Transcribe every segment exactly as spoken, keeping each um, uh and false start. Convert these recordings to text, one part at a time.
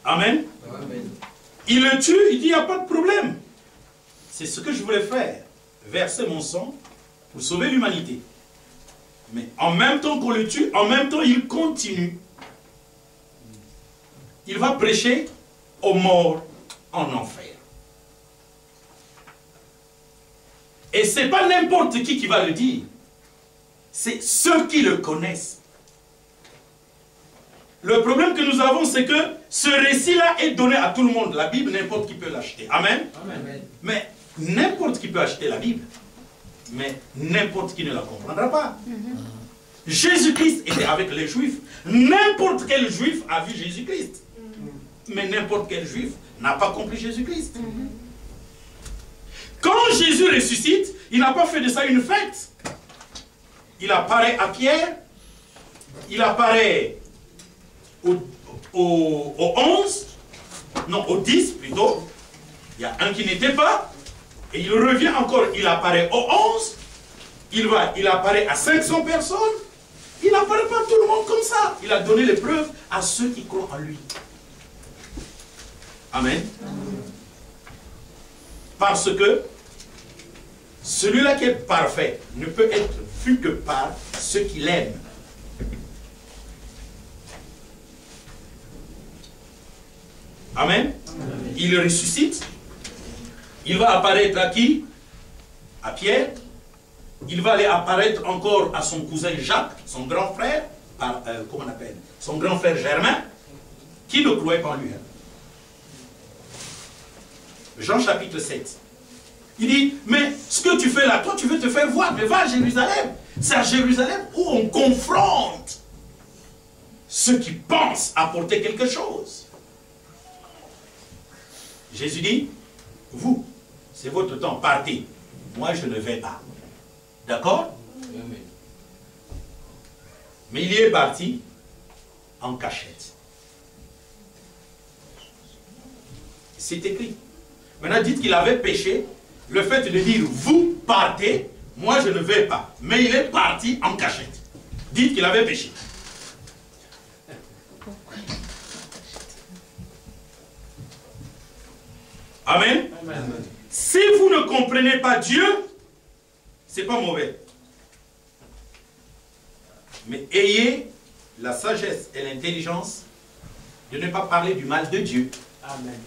Amen. Amen. Il le tue, il dit, il n'y a pas de problème. C'est ce que je voulais faire. Verser mon sang pour sauver l'humanité. Mais en même temps qu'on le tue, en même temps, il continue. Il va prêcher aux morts en enfer. Et ce n'est pas n'importe qui qui va le dire. C'est ceux qui le connaissent. Le problème que nous avons, c'est que ce récit-là est donné à tout le monde. La Bible, n'importe qui peut l'acheter. Amen. Amen. Mais n'importe qui peut acheter la Bible. Mais n'importe qui ne la comprendra pas. Mm-hmm. Jésus-Christ était avec les Juifs. N'importe quel Juif a vu Jésus-Christ. Mm-hmm. Mais n'importe quel Juif n'a pas compris Jésus-Christ. Mm-hmm. Quand Jésus ressuscite, il n'a pas fait de ça une fête. Il apparaît à Pierre. Il apparaît au, au, au onze. Non, au dix plutôt. Il y a un qui n'était pas. Et il revient encore, il apparaît au onze, il va, il apparaît à cinq cents personnes, il n'apparaît pas à tout le monde comme ça. Il a donné les preuves à ceux qui croient en lui. Amen. Amen. Parce que celui-là qui est parfait ne peut être vu que par ceux qui l'aiment. Amen. Amen. Il ressuscite. Il va apparaître à qui? À Pierre. Il va aller apparaître encore à son cousin Jacques, son grand frère, par, euh, comment on appelle, son grand frère Germain, qui ne croyait pas en lui. Hein. Jean chapitre sept. Il dit, mais ce que tu fais là, toi tu veux te faire voir, mais va à Jérusalem. C'est à Jérusalem où on confronte ceux qui pensent apporter quelque chose. Jésus dit, vous, c'est votre temps, partez. Moi, je ne vais pas. D'accord? Mais il y est parti en cachette. C'est écrit. Maintenant, dites qu'il avait péché. Le fait de dire, vous partez, moi, je ne vais pas. Mais il est parti en cachette. Dites qu'il avait péché. Amen. Amen. Si vous ne comprenez pas Dieu, ce n'est pas mauvais. Mais ayez la sagesse et l'intelligence de ne pas parler du mal de Dieu. Amen.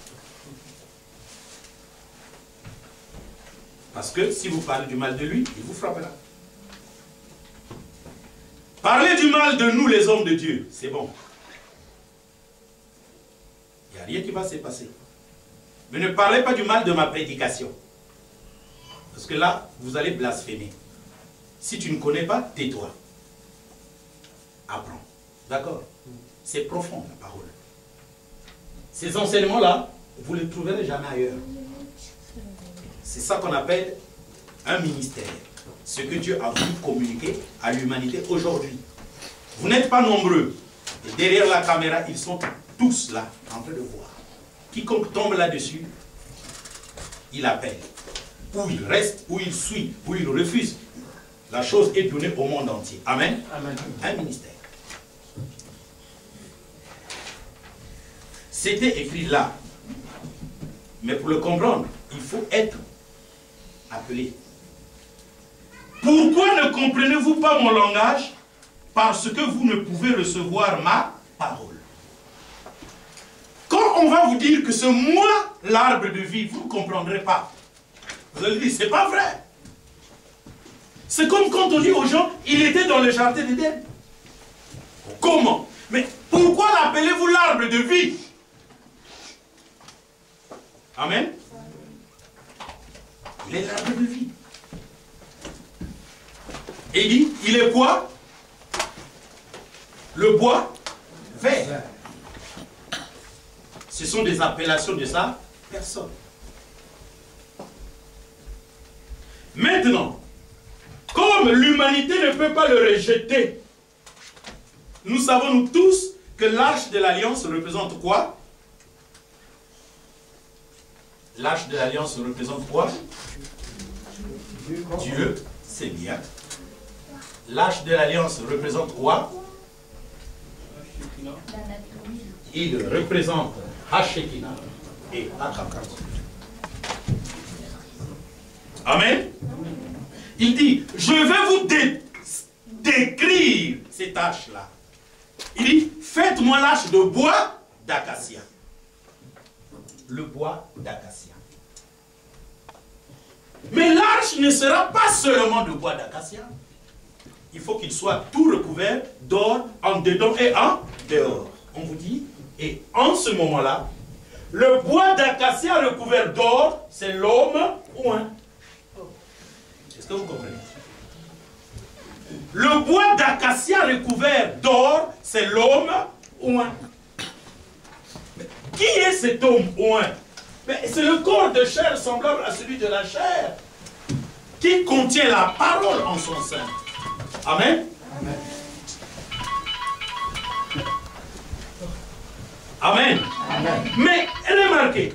Parce que si vous parlez du mal de lui, il vous frappera. Parlez du mal de nous, les hommes de Dieu, c'est bon. Il n'y a rien qui va se passer. Mais ne parlez pas du mal de ma prédication. Parce que là, vous allez blasphémer. Si tu ne connais pas, tais-toi. Apprends. D'accord? C'est profond, la parole. Ces enseignements-là, vous ne les trouverez jamais ailleurs. C'est ça qu'on appelle un ministère. Ce que Dieu a voulu communiquer à l'humanité aujourd'hui. Vous n'êtes pas nombreux. Et derrière la caméra, ils sont tous là, en train de voir. Quiconque tombe là-dessus, il appelle. Ou il reste, ou il suit, ou il refuse. La chose est donnée au monde entier. Amen. Amen. Un ministère. C'était écrit là. Mais pour le comprendre, il faut être appelé. Pourquoi ne comprenez-vous pas mon langage? Parce que vous ne pouvez recevoir ma parole. Quand on va vous dire que c'est moi l'arbre de vie, vous ne comprendrez pas. Vous allez dire, c'est pas vrai. C'est comme quand on dit aux gens, il était dans le jardin d'Éden. Comment? Mais pourquoi l'appelez-vous l'arbre de vie? Amen. Il est l'arbre de vie. Et il dit, il est quoi? Le bois vert. Ce sont des appellations de sa personne. Maintenant, comme l'humanité ne peut pas le rejeter, nous savons nous tous que l'arche de l'alliance représente quoi? L'arche de l'alliance représente quoi? Dieu, c'est bien. L'arche de l'alliance représente quoi? Il représente Hashekina et Akaka. Amen. Il dit, je vais vous dé décrire ces tâches-là. Il dit, faites-moi l'arche de bois d'acacia. Le bois d'acacia. Mais l'arche ne sera pas seulement de bois d'acacia. Il faut qu'il soit tout recouvert d'or en dedans et en dehors. On vous dit, et en ce moment-là, le bois d'acacia recouvert d'or, c'est l'homme oint. Est-ce que vous comprenez? Le bois d'acacia recouvert d'or, c'est l'homme oint. Qui est cet homme oint? C'est le corps de chair semblable à celui de la chair, qui contient la parole en son sein. Amen. Amen. Amen. Amen. Mais remarquez,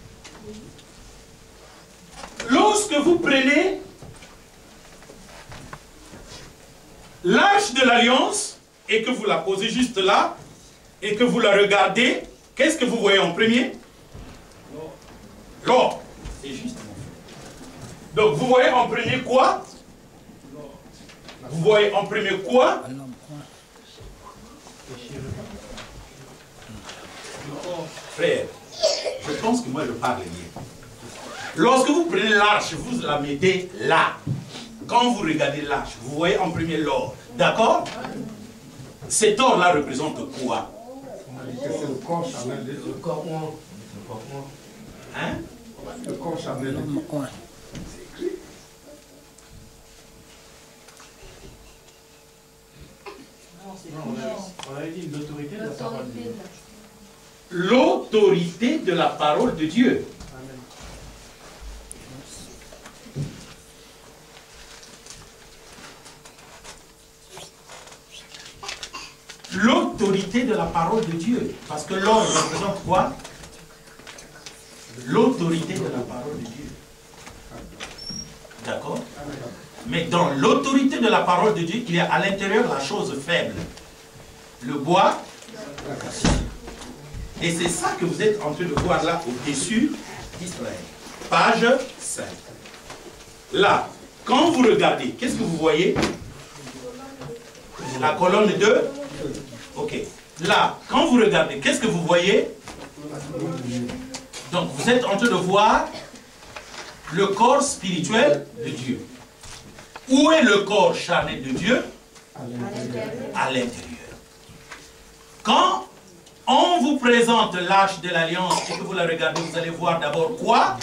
lorsque vous prenez l'arche de l'alliance et que vous la posez juste là et que vous la regardez, qu'est-ce que vous voyez en premier? L'or. C'est juste. Donc vous voyez en premier quoi? Vous voyez en premier quoi? Frère, je pense que moi je parle bien. Lorsque vous prenez l'arche, vous la mettez là. Quand vous regardez l'arche, vous voyez en premier l'or. D'accord? Cet or-là représente quoi? C'est le corps charnel. Le corps moi. Hein? Le corps charnel. C'est écrit. On avait dit l'autorité de la parole de Dieu. L'autorité de la parole de Dieu. Amen. L'autorité de la parole de Dieu. Parce que l'or représente quoi? L'autorité de la parole de Dieu. D'accord? Mais dans l'autorité de la parole de Dieu, il y a à l'intérieur la chose faible. Le bois. Et c'est ça que vous êtes en train de voir là au-dessus d'Israël. Page cinq. Là, quand vous regardez, qu'est-ce que vous voyez? La colonne de... Ok. Là, quand vous regardez, qu'est-ce que vous voyez? Donc, vous êtes en train de voir le corps spirituel de Dieu. Où est le corps charnel de Dieu? À l'intérieur. Quand on vous présente l'arche de l'alliance et que vous la regardez, vous allez voir d'abord quoi?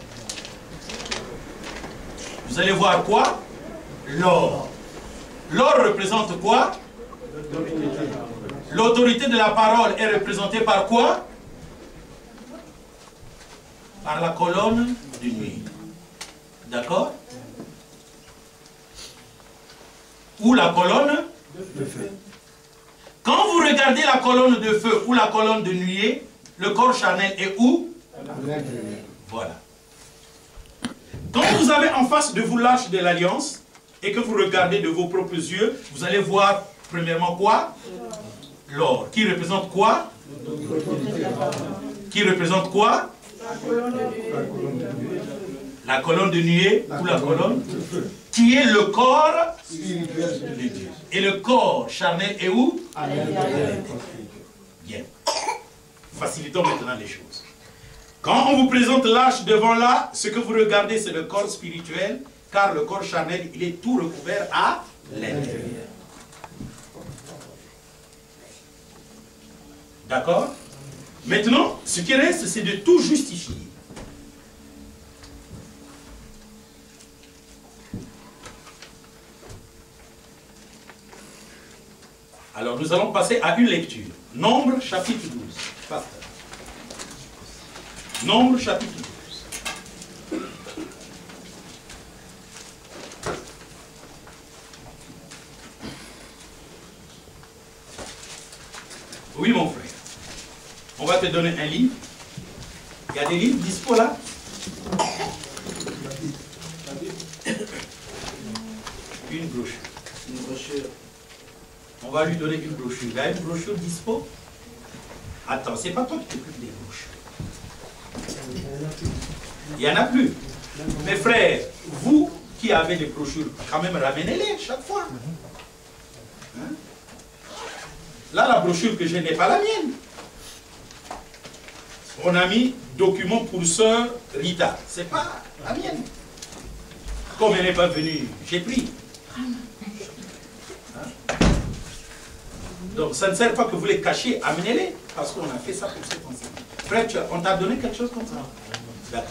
Vous allez voir quoi? L'or. L'or représente quoi? L'autorité de la parole est représentée par quoi? Par la colonne de nuit. D'accord? Ou la colonne de feu. Quand vous regardez la colonne de feu ou la colonne de nuée, le corps charnel est où? Voilà. Quand vous avez en face de vous l'arche de l'alliance et que vous regardez de vos propres yeux, vous allez voir premièrement quoi? L'or. Qui représente quoi? Qui représente quoi? La colonne de nuée ou la colonne de feu. Qui est le corps de Dieu. Et le corps charnel est où? À l'intérieur. Bien. Facilitons maintenant les choses. Quand on vous présente l'arche devant là, ce que vous regardez, c'est le corps spirituel, car le corps charnel, il est tout recouvert à l'intérieur. D'accord? Maintenant, ce qui reste, c'est de tout justifier. Alors, nous allons passer à une lecture. Nombre, chapitre douze. Pasteur. Nombre, chapitre douze. Oui, mon frère. On va te donner un livre. Il y a des livres dispo là? Une brochure. Une brochure. On va lui donner une brochure. Il y a une brochure dispo? Attends, c'est pas toi qui t'occupes des bouches. Il n'y en a plus. Mes frères, vous qui avez des brochures, quand même ramenez-les chaque fois. Hein? Là, la brochure que je n'ai pas la mienne. On a mis document pour sœur Rita. C'est pas la mienne. Comme elle n'est pas venue, j'ai pris. Hein? Donc ça ne sert pas que vous les cachiez, amenez-les. Parce qu'on a fait ça pour cet enseignement. Frère, tu as, on t'a donné quelque chose comme ça? D'accord.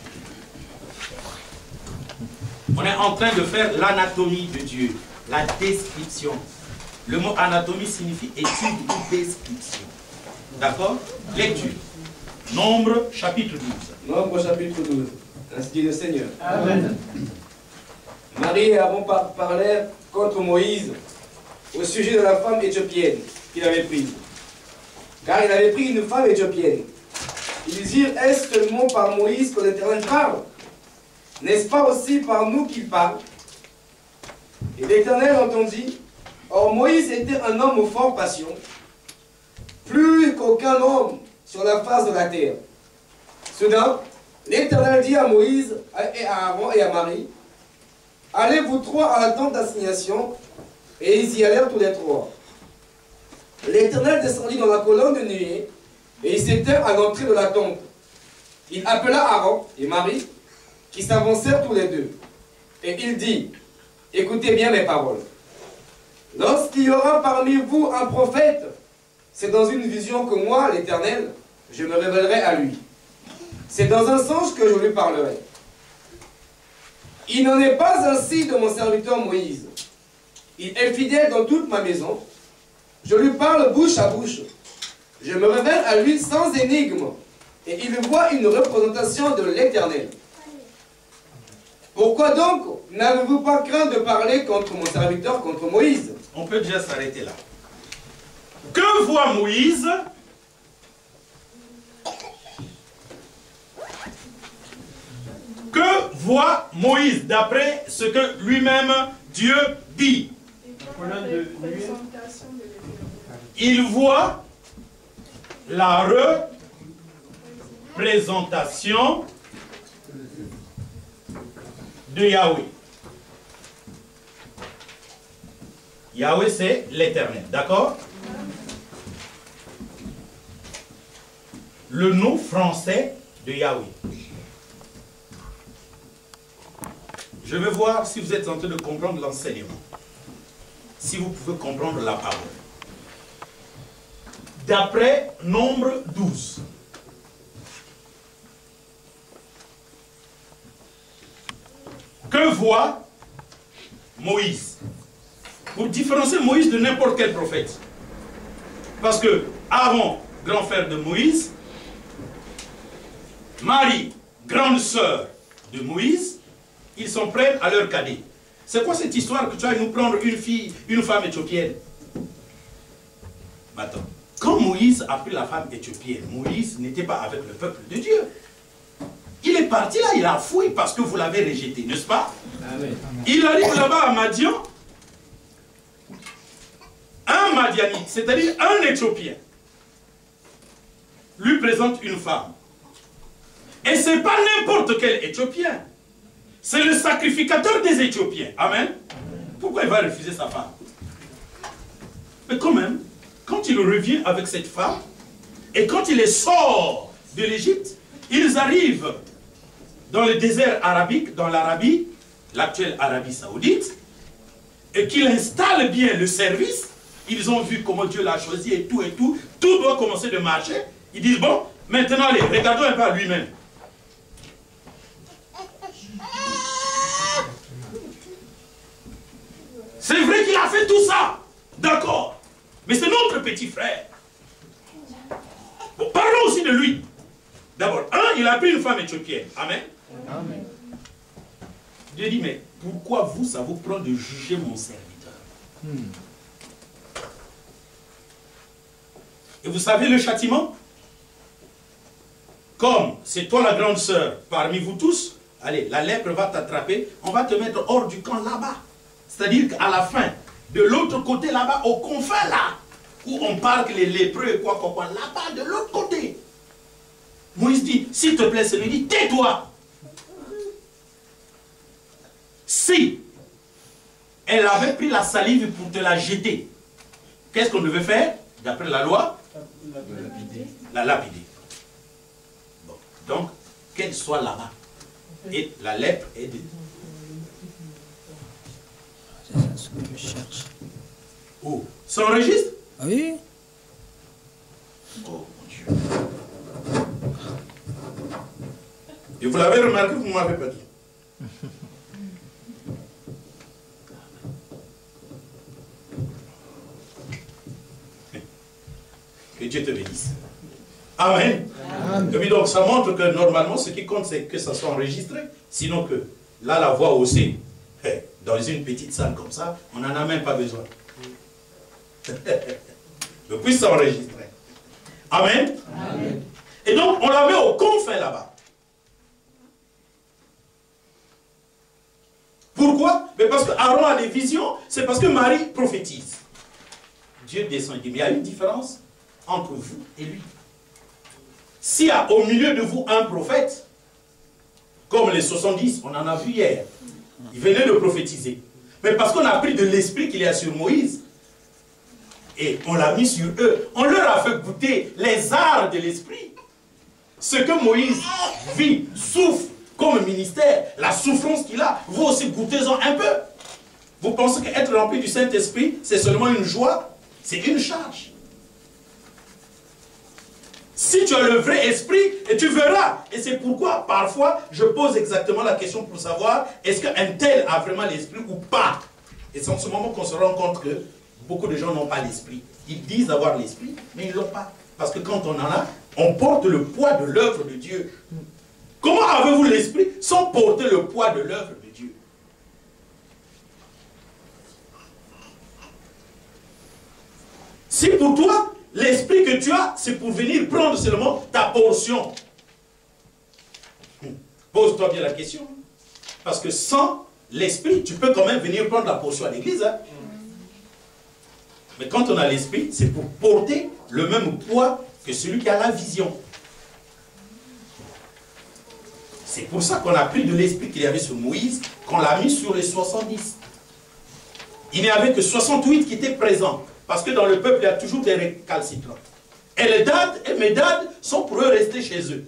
On est en train de faire l'anatomie de Dieu, la description. Le mot anatomie signifie étude ou description. D'accord? Lecture. Nombre, chapitre douze. Nombre, chapitre douze. Ainsi dit le Seigneur. Amen. Marie et Aaron par parlèrent contre Moïse au sujet de la femme éthiopienne qu'il avait prise. Car il avait pris une femme éthiopienne. Ils dirent, est-ce seulement par Moïse que l'Éternel parle? N'est-ce pas aussi par nous qu'il parle? Et l'Éternel entendit. Or Moïse était un homme aux fortes passions, plus qu'aucun homme sur la face de la terre. Soudain, l'Éternel dit à Moïse, et à Aaron et à Marie, allez vous trois à la tente d'assignation, et ils y allèrent tous les trois. L'Éternel descendit dans la colonne de nuée, et il s'éteint à l'entrée de la tente. Il appela Aaron et Marie, qui s'avancèrent tous les deux. Et il dit, écoutez bien mes paroles. Lorsqu'il y aura parmi vous un prophète, c'est dans une vision que moi, l'Éternel, je me révélerai à lui. C'est dans un songe que je lui parlerai. Il n'en est pas ainsi de mon serviteur Moïse. Il est fidèle dans toute ma maison. Je lui parle bouche à bouche. Je me révèle à lui sans énigme. Et il voit une représentation de l'Éternel. Pourquoi donc n'avez-vous pas craint de parler contre mon serviteur, contre Moïse? On peut déjà s'arrêter là. Que voit Moïse? Que voit Moïse d'après ce que lui-même Dieu dit? Il voit la représentation de Yahweh. Yahweh, c'est l'Éternel, d'accord? Le nom français de Yahweh. Je vais voir si vous êtes en train de comprendre l'enseignement. Si vous pouvez comprendre la parole. D'après Nombre douze. Que voit Moïse? Pour différencier Moïse de n'importe quel prophète. Parce que Aaron, grand frère de Moïse, Marie, grande sœur de Moïse, ils sont prêts à leur cadet. C'est quoi cette histoire que tu vas nous prendre une fille, une femme éthiopienne? Attends. Quand Moïse a pris la femme éthiopienne, Moïse n'était pas avec le peuple de Dieu. Il est parti là, il a fouillé parce que vous l'avez rejeté, n'est-ce pas? Amen. Il arrive là-bas à Madian. Un Madianite, c'est-à-dire un Éthiopien, lui présente une femme. Et ce n'est pas n'importe quel Éthiopien. C'est le sacrificateur des Éthiopiens. Amen. Pourquoi il va refuser sa femme? Mais quand même, quand il revient avec cette femme, et quand il les sort de l'Égypte, ils arrivent dans le désert arabique, dans l'Arabie, l'actuelle Arabie Saoudite, et qu'il installe bien le service. Ils ont vu comment Dieu l'a choisi et tout et tout. Tout doit commencer de marcher. Ils disent, bon, maintenant, allez, regardons un peu à lui-même. C'est vrai qu'il a fait tout ça. D'accord. Mais c'est notre petit frère. Bon, parlons aussi de lui. D'abord, un, il a pris une femme éthiopienne. Amen. Amen. Dieu dit, mais pourquoi vous, ça vous prend de juger mon serviteur? Hmm. Et vous savez le châtiment? Comme c'est toi la grande sœur parmi vous tous, allez, la lèpre va t'attraper, on va te mettre hors du camp là-bas. C'est-à-dire qu'à la fin, de l'autre côté là-bas, au confin là, où on parle que les lépreux et quoi, quoi, quoi, là-bas, de l'autre côté. Moïse dit, s'il te plaît, Seigneur, dit, tais-toi. Si elle avait pris la salive pour te la jeter, qu'est-ce qu'on devait faire, d'après la loi? La lapider. La lapider. Bon. Donc, qu'elle soit là-bas. Et la lèpre est de... C'est ça ce que je cherche. Oh, ça enregistre? Oui. Oh mon Dieu. Et vous l'avez remarqué, vous ne m'avez pas dit. Que Dieu te bénisse. Amen. Amen. Et puis donc ça montre que normalement ce qui compte c'est que ça soit enregistré. Sinon que là la voix aussi, dans une petite salle comme ça, on n'en a même pas besoin. Le puisse s'enregistrer. Amen. Amen. Et donc on la met au confin là-bas. Pourquoi? Mais parce que Aaron a des visions, c'est parce que Marie prophétise. Dieu descend, il dit, mais il y a une différence entre vous et lui. S'il y a au milieu de vous un prophète, comme les soixante-dix, on en a vu hier, il venait de prophétiser. Mais parce qu'on a pris de l'esprit qu'il y a sur Moïse, et on l'a mis sur eux, on leur a fait goûter les arts de l'esprit. Ce que Moïse vit, souffre comme ministère, la souffrance qu'il a, vous aussi goûtez-en un peu. Vous pensez qu'être rempli du Saint-Esprit, c'est seulement une joie? C'est une charge. Si tu as le vrai esprit, et tu verras. Et c'est pourquoi, parfois, je pose exactement la question pour savoir, est-ce qu'un tel a vraiment l'esprit ou pas? Et c'est en ce moment qu'on se rend compte que beaucoup de gens n'ont pas l'esprit. Ils disent avoir l'esprit, mais ils ne l'ont pas. Parce que quand on en a, on porte le poids de l'œuvre de Dieu. Comment avez-vous l'esprit sans porter le poids de l'œuvre de Dieu? Si pour toi, l'esprit que tu as, c'est pour venir prendre seulement ta portion. Pose-toi bien la question. Parce que sans l'esprit, tu peux quand même venir prendre la portion à l'église. Hein? Mais quand on a l'esprit, c'est pour porter le même poids que celui qui a la vision. C'est pour ça qu'on a pris de l'esprit qu'il y avait sur Moïse, qu'on l'a mis sur les soixante-dix. Il n'y avait que soixante-huit qui étaient présents. Parce que dans le peuple, il y a toujours des récalcitrants. Et les Dad et Médad sont pour eux restés chez eux.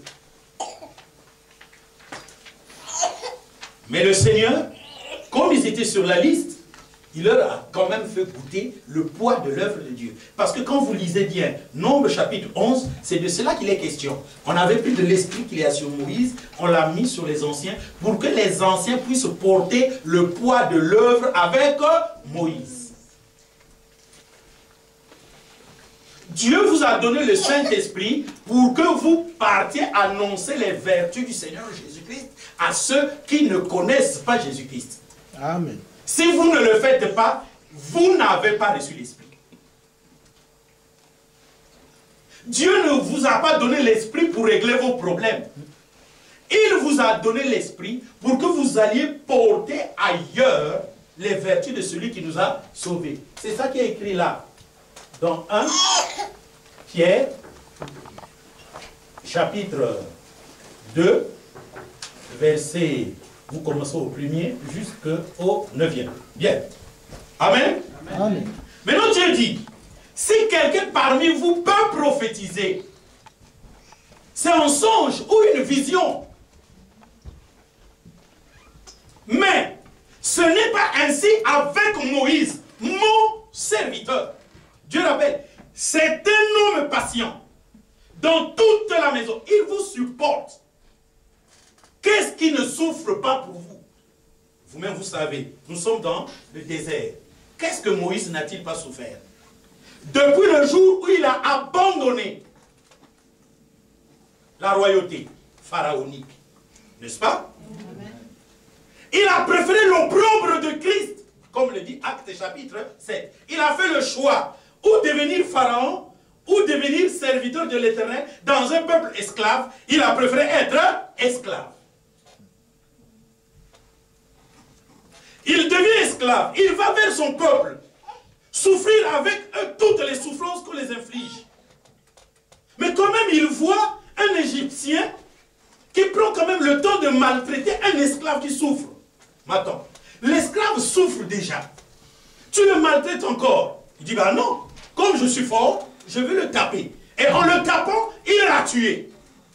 Mais le Seigneur, comme ils étaient sur la liste, il leur a quand même fait goûter le poids de l'œuvre de Dieu. Parce que quand vous lisez bien, Nombre chapitre onze, c'est de cela qu'il est question. On avait pris de l'esprit qu'il y a sur Moïse, on l'a mis sur les anciens, pour que les anciens puissent porter le poids de l'œuvre avec Moïse. Dieu vous a donné le Saint-Esprit pour que vous partiez annoncer les vertus du Seigneur Jésus-Christ à ceux qui ne connaissent pas Jésus-Christ. Amen. Si vous ne le faites pas, vous n'avez pas reçu l'Esprit. Dieu ne vous a pas donné l'Esprit pour régler vos problèmes. Il vous a donné l'Esprit pour que vous alliez porter ailleurs les vertus de celui qui nous a sauvés. C'est ça qui est écrit là. Dans un Pierre, chapitre deux, verset, vous commencez au premier jusqu'au neuvième. Bien. Amen. Amen. Maintenant Dieu dit, si quelqu'un parmi vous peut prophétiser, c'est un songe ou une vision. Mais ce n'est pas ainsi avec Moïse, mon serviteur. Dieu rappelle, c'est un homme patient. Dans toute la maison, il vous supporte. Qu'est-ce qui ne souffre pas pour vous? Vous-même, vous savez, nous sommes dans le désert. Qu'est-ce que Moïse n'a-t-il pas souffert? Depuis le jour où il a abandonné la royauté pharaonique, n'est-ce pas? Amen. Il a préféré l'opprobre de Christ, comme le dit Actes chapitre sept. Il a fait le choix ou devenir pharaon, ou devenir serviteur de l'Éternel dans un peuple esclave. Il a préféré être esclave. Il devient esclave, il va vers son peuple. souffrir avec eux toutes les souffrances qu'on les inflige. Mais quand même, il voit un Égyptien qui prend quand même le temps de maltraiter un esclave qui souffre. Mais attends, l'esclave souffre déjà. Tu le maltraites encore. Il dit, bah non, comme je suis fort, je vais le taper. Et en le tapant, il l'a tué.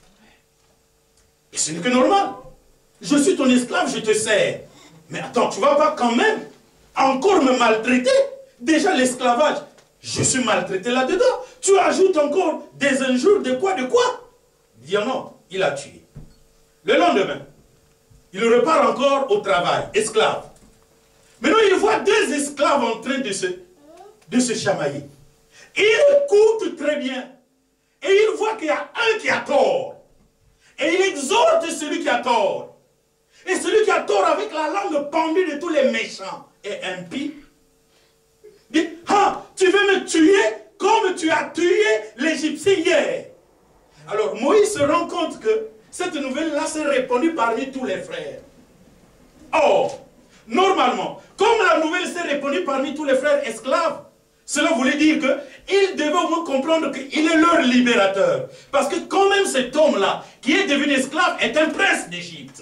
Et ce n'est que normal. Je suis ton esclave, je te sers. Mais attends, tu ne vas pas quand même encore me maltraiter. Déjà l'esclavage, je suis maltraité là-dedans. Tu ajoutes encore des injures, de quoi, de quoi? Il dit non, il a tué. Le lendemain, il repart encore au travail, esclave. Maintenant, il voit deux esclaves en train de se, de se chamailler. Il écoute très bien. Et il voit qu'il y a un qui a tort. Et il exhorte celui qui a tort. Et celui qui a tort avec la langue pendue de tous les méchants et impies, dit, ah, tu veux me tuer comme tu as tué l'Égyptien hier. Alors Moïse se rend compte que cette nouvelle-là s'est répandue parmi tous les frères. Or, normalement, comme la nouvelle s'est répandue parmi tous les frères esclaves, cela voulait dire qu'ils devaient au moins comprendre qu'il est leur libérateur. Parce que quand même cet homme-là, qui est devenu esclave, est un prince d'Égypte.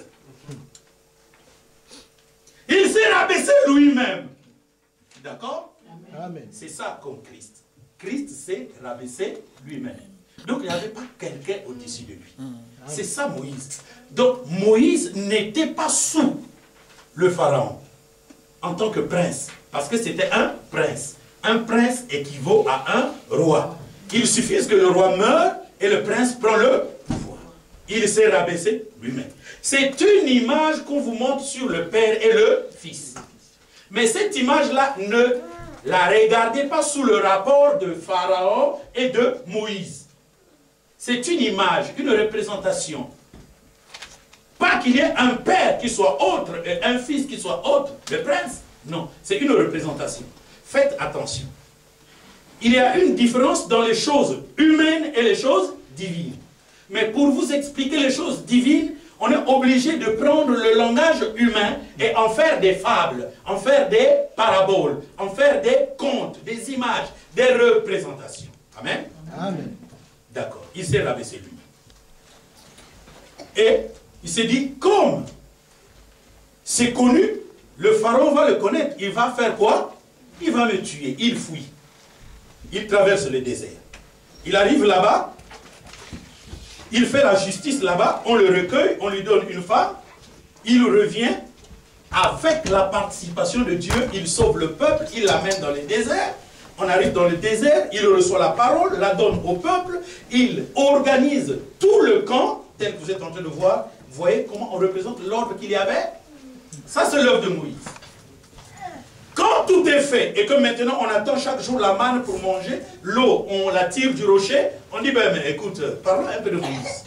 Il s'est rabaissé lui-même. D'accord? C'est ça comme Christ. Christ s'est rabaissé lui-même. Donc il n'y avait pas quelqu'un au-dessus de lui. C'est ça Moïse. Donc Moïse n'était pas sous le pharaon en tant que prince. Parce que c'était un prince. Un prince équivaut à un roi. Il suffit que le roi meure et le prince prend le pouvoir. Il s'est rabaissé lui-même. C'est une image qu'on vous montre sur le Père et le Fils. Mais cette image-là, ne la regardez pas sous le rapport de Pharaon et de Moïse. C'est une image, une représentation. Pas qu'il y ait un père qui soit autre et un fils qui soit autre, le prince. Non, c'est une représentation. Faites attention. Il y a une différence dans les choses humaines et les choses divines. Mais pour vous expliquer les choses divines, on est obligé de prendre le langage humain et en faire des fables, en faire des paraboles, en faire des contes, des images, des représentations. Amen. Amen. D'accord. Il s'est rabaissé lui. Et il s'est dit, comme c'est connu, le pharaon va le connaître. Il va faire quoi? Il va me tuer. Il fuit. Il traverse le désert. Il arrive là-bas. Il fait la justice là-bas. On le recueille. On lui donne une femme. Il revient. Avec la participation de Dieu, il sauve le peuple. Il l'amène dans le désert. On arrive dans le désert. Il reçoit la parole. La donne au peuple. Il organise tout le camp. Tel que vous êtes en train de voir. Vous voyez comment on représente l'ordre qu'il y avait? Ça, c'est l'œuvre de Moïse. Quand tout est fait et que maintenant on attend chaque jour la manne pour manger, l'eau, on la tire du rocher, on dit, ben mais écoute, parlons un peu de Moïse.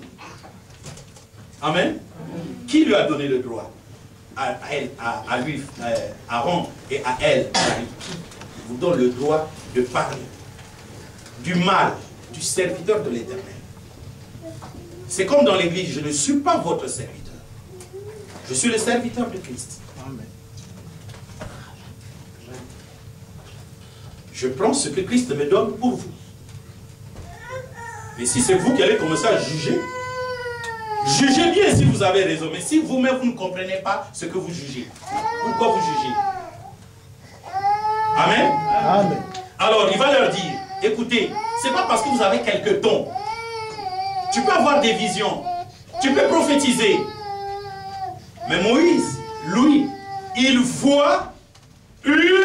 Amen. Qui lui a donné le droit? À, elle, à, à lui, à Aaron et à elle, Marie. Qui vous donne le droit de parler du mal du serviteur de l'Éternel? C'est comme dans l'église, je ne suis pas votre serviteur. Je suis le serviteur de Christ. Amen. Je prends ce que Christ me donne pour vous. Mais si c'est vous qui allez commencer à juger, jugez bien si vous avez raison. Mais si vous-même vous ne comprenez pas ce que vous jugez, pourquoi vous jugez? Amen. Amen. Alors il va leur dire, écoutez, c'est pas parce que vous avez quelques dons. Tu peux avoir des visions, tu peux prophétiser. Mais Moïse, lui, il voit une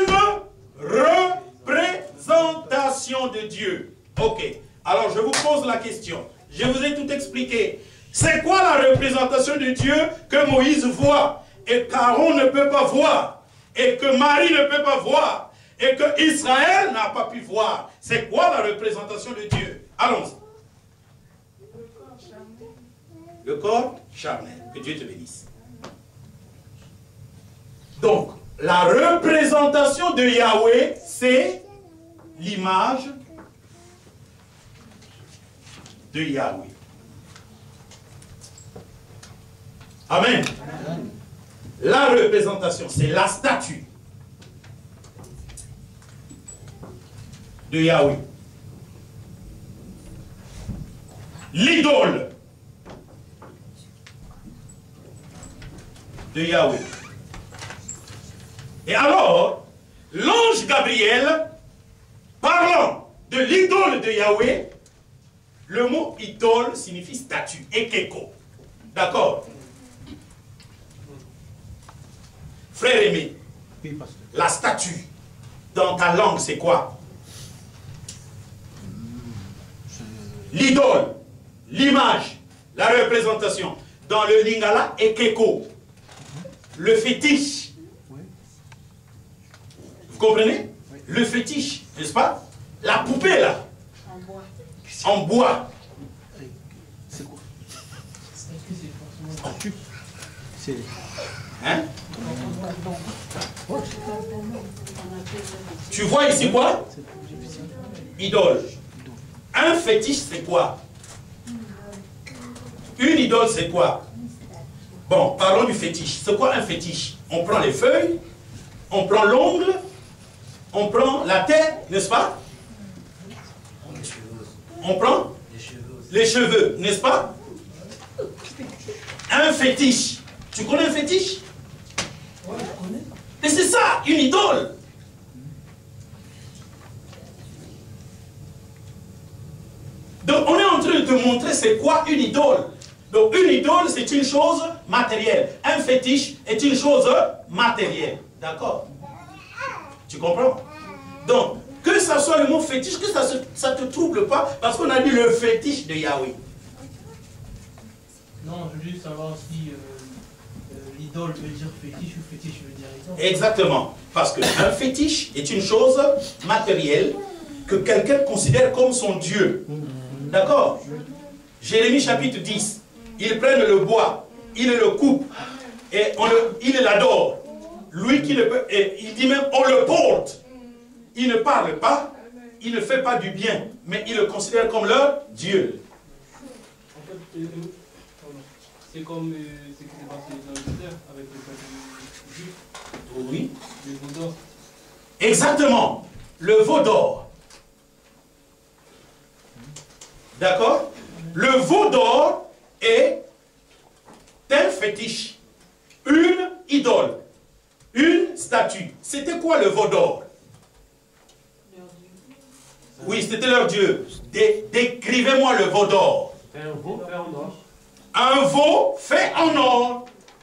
représentation de Dieu. Ok, alors je vous pose la question. Je vous ai tout expliqué. C'est quoi la représentation de Dieu que Moïse voit et qu'Aaron ne peut pas voir et que Marie ne peut pas voir et que Israël n'a pas pu voir? C'est quoi la représentation de Dieu? Allons-y. Le corps charnel. Que Dieu te bénisse. Donc, la représentation de Yahweh, c'est l'image de Yahweh. Amen. Amen. La représentation, c'est la statue. de Yahweh. L'idole de Yahweh. Et alors, l'ange Gabriel, parlant de l'idole de Yahweh, le mot idole signifie statue, ekeko. D'accord? Frère aimé, la statue, dans ta langue, c'est quoi? L'idole, l'image, la représentation. Dans le lingala, ekeko. Le fétiche. Vous comprenez? Le fétiche, n'est-ce pas? La poupée, là. En bois. En bois. C'est quoi? Statue. C'est... Hein? Tu vois ici quoi? Idole. Un fétiche, c'est quoi? Une idole, c'est quoi? Bon, parlons du fétiche. C'est quoi un fétiche? On prend les feuilles, on prend l'ongle, on prend la tête, n'est-ce pas? On prend les cheveux, n'est-ce pas? Un fétiche. Tu connais un fétiche? Et c'est ça, une idole. Donc on est en train de te montrer c'est quoi une idole. Donc une idole c'est une chose matérielle. Un fétiche est une chose matérielle. D'accord? Tu comprends? Donc, que ça soit le mot fétiche, que ça ne te trouble pas, parce qu'on a dit le fétiche de Yahweh. Non, je veux juste savoir si euh, euh, l'idole veut dire fétiche ou fétiche veut dire idole. Exactement. Parce qu'un fétiche est une chose matérielle que quelqu'un considère comme son Dieu. D'accord? Jérémie chapitre dix. Ils prennent le bois, ils le coupent, et on le, ils l'adorent. Lui qui le peut, et il dit même, on le porte. Il ne parle pas, il ne fait pas du bien, mais il le considère comme leur Dieu. En fait, c'est comme euh, ce qui s'est passé dans le désert avec le peuple juif. Oui. Le veau d'or. Exactement. Le veau d'or. D'accord? Le veau d'or est un fétiche, une idole, une statue. C'était quoi le veau d'or? Oui, c'était leur Dieu. Dé Décrivez-moi le veau d'or. Un veau fait en or. Un veau fait en or.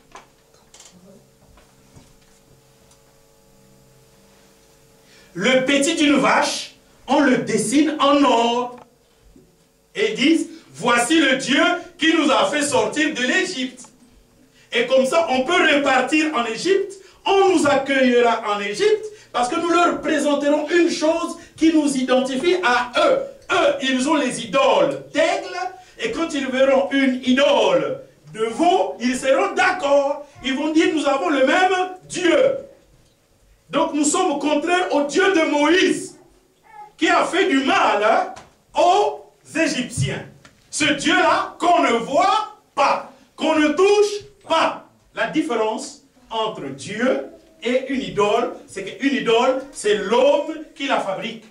Le petit d'une vache, on le dessine en or. Et ils disent, voici le Dieu qui nous a fait sortir de l'Égypte. Et comme ça, on peut repartir en Égypte. On nous accueillera en Égypte parce que nous leur présenterons une chose qui nous identifie à eux. Eux, ils ont les idoles d'aigle. Et quand ils verront une idole de veau, ils seront d'accord. Ils vont dire, nous avons le même Dieu. Donc nous sommes contraires au Dieu de Moïse, qui a fait du mal hein, aux Égyptiens. Ce Dieu-là qu'on ne voit pas, qu'on ne touche pas. La différence entre Dieu et une idole, c'est qu'une idole, c'est l'homme qui la fabrique.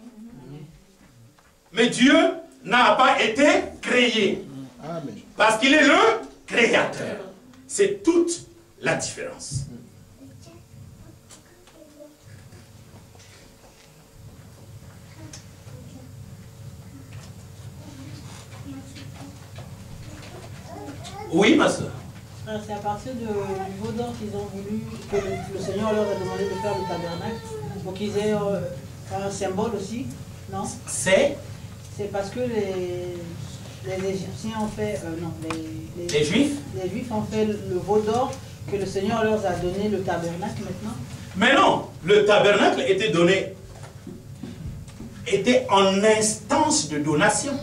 Mais Dieu n'a pas été créé. Parce qu'il est le créateur. C'est toute la différence. Oui, ma soeur. C'est à partir de, du veau d'or qu'ils ont voulu, que le, le Seigneur leur a demandé de faire le tabernacle, pour qu'ils aient euh, un symbole aussi, non? C'est C'est parce que les, les Égyptiens ont fait, euh, non, les, les, les Juifs les Juifs ont fait le veau d'or, que le Seigneur leur a donné le tabernacle maintenant. Mais non, le tabernacle était donné, était en instance de donation.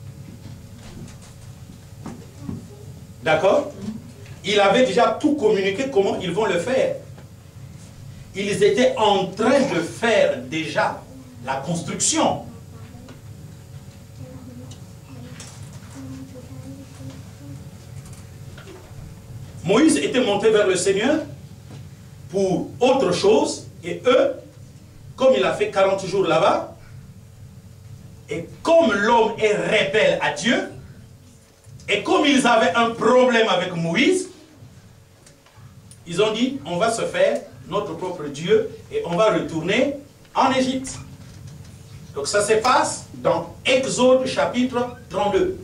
D'accord? Il avait déjà tout communiqué comment ils vont le faire. Ils étaient en train de faire déjà la construction. Moïse était monté vers le Seigneur pour autre chose, et eux, comme il a fait quarante jours là-bas, Et comme l'homme est rebelle à Dieu, et comme ils avaient un problème avec Moïse, ils ont dit, on va se faire notre propre Dieu et on va retourner en Égypte. Donc ça se passe dans Exode chapitre trente-deux.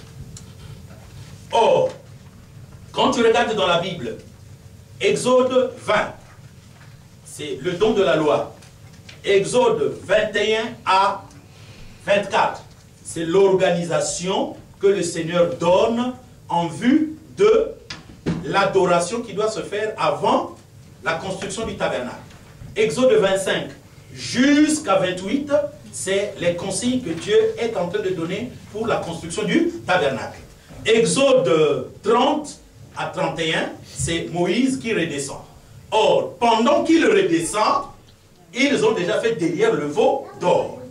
Or, quand tu regardes dans la Bible, Exode vingt, c'est le don de la loi. Exode vingt et un à vingt-quatre, c'est l'organisation que le Seigneur donne en vue de l'adoration qui doit se faire avant la construction du tabernacle. Exode vingt-cinq jusqu'à vingt-huit, c'est les consignes que Dieu est en train de donner pour la construction du tabernacle. Exode trente à trente et un, c'est Moïse qui redescend. Or, pendant qu'il redescend, ils ont déjà fait derrière le veau d'or.